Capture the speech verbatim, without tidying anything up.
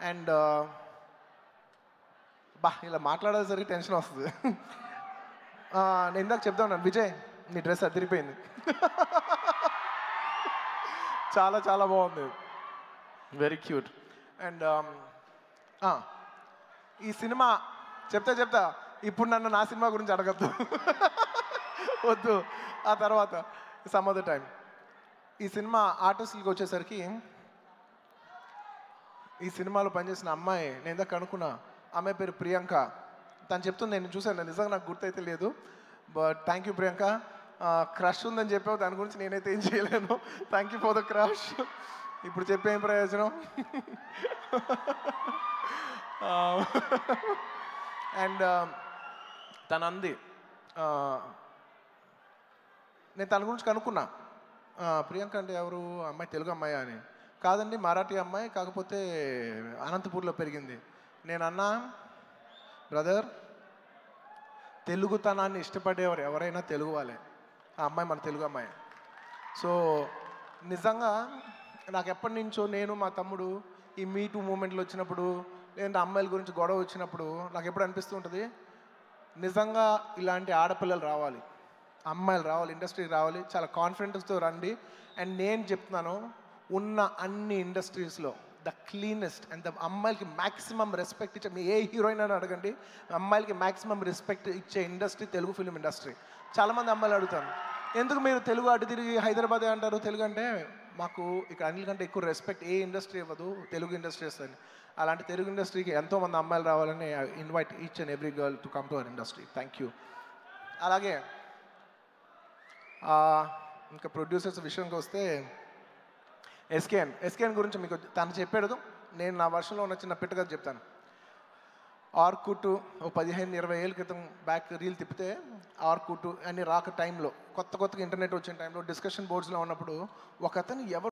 And బా ఇలా మాట్లాడేసరికి tension వస్తుంది. నేను ఇందాక చెప్తా ఉన్నాను, విజయ్ నీ డ్రెస్ అదిరిపోయింది. చాలా చాలా బాగుంది, వెరీ క్యూట్. అండ్ ఈ సినిమా చెప్తా చెప్తా ఇప్పుడు నన్ను నా సినిమా గురించి అడగద్దు, వద్దు, ఆ తర్వాత సమ్ అదర్ టైం. ఈ సినిమా ఆర్టిస్టులకి వచ్చేసరికి ఈ సినిమాలో పనిచేసిన అమ్మాయి నేను ఇందాక అనుకున్నా, అమ్మాయి పేరు ప్రియాంక. తను చెప్తుంది, నేను చూసాను, నిజంగా నాకు గుర్తయితే లేదు, but thank you Priyanka. Crush ఉందని చెప్పావు, దాని గురించి నేనైతే ఏం చేయలేను. Thank you for the crush. ఇప్పుడు చెప్పేం ప్రయోజనం. అండ్ తను అంది, నేను తన గురించి కనుక్కున్నా, ప్రియాంక అంటే ఎవరు, అమ్మాయి తెలుగు అమ్మాయి అని. కాదండి మరాఠీ అమ్మాయి, కాకపోతే అనంతపూర్లో పెరిగింది. నేను అన్నా, బ్రదర్ తెలుగుతనాన్ని ఇష్టపడేవారు ఎవరైనా తెలుగు వాళ్ళే, ఆ అమ్మాయి మన తెలుగు అమ్మాయి. సో నిజంగా నాకు ఎప్పటి నుంచో నేను మా తమ్ముడు ఈ మీ టూ మూమెంట్లు వచ్చినప్పుడు, లేదంటే అమ్మాయిల గురించి గొడవ వచ్చినప్పుడు నాకు ఎప్పుడు అనిపిస్తూ ఉంటుంది, నిజంగా ఇలాంటి ఆడపిల్లలు రావాలి, అమ్మాయిలు రావాలి, ఇండస్ట్రీకి రావాలి, చాలా కాన్ఫిడెన్స్తో రండి. అండ్ నేను చెప్తున్నాను, ఉన్న అన్ని ఇండస్ట్రీస్లో ద క్లీనెస్ట్ అండ్ ద అమ్మాయిలకి మ్యాక్సిమం రెస్పెక్ట్ ఇచ్చే, మీ ఏ హీరోయిన్ అని అడగండి, అమ్మాయిలకి మ్యాక్సిమం రెస్పెక్ట్ ఇచ్చే ఇండస్ట్రీ తెలుగు ఫిలిం ఇండస్ట్రీ. చాలామంది అమ్మాయిలు అడుగుతాను, ఎందుకు మీరు తెలుగు అటు తిరిగి హైదరాబాదే అంటారు, తెలుగు అంటే మాకు ఇక్కడ అన్నిటికంటే ఎక్కువ రెస్పెక్ట్ ఏ ఇండస్ట్రీ ఇవ్వదు, తెలుగు ఇండస్ట్రీ ఇస్తుంది. అలాంటి తెలుగు ఇండస్ట్రీకి ఎంతోమంది అమ్మాయిలు రావాలని invite each and every girl to come to our industry. Thank you. అలాగే ఇంకా ప్రొడ్యూసర్స్ విషయంకి వస్తే ఎస్కేఎన్ ఎస్కేఎన్ గురించి మీకు తను చెప్పాడు, నేను నా వర్షంలో ఉన్న చిన్న పిట్టగా చెప్తాను. ఆర్కుట్ ఓ పదిహేను ఇరవై ఏళ్ళ క్రితం బ్యాక్ రీల్ తిప్పితే, ఆర్కుట్ అన్ని రాక టైంలో, కొత్త కొత్తగా ఇంటర్నెట్ వచ్చిన టైంలో డిస్కషన్ బోర్డ్స్లో ఉన్నప్పుడు ఒక అతను ఎవరు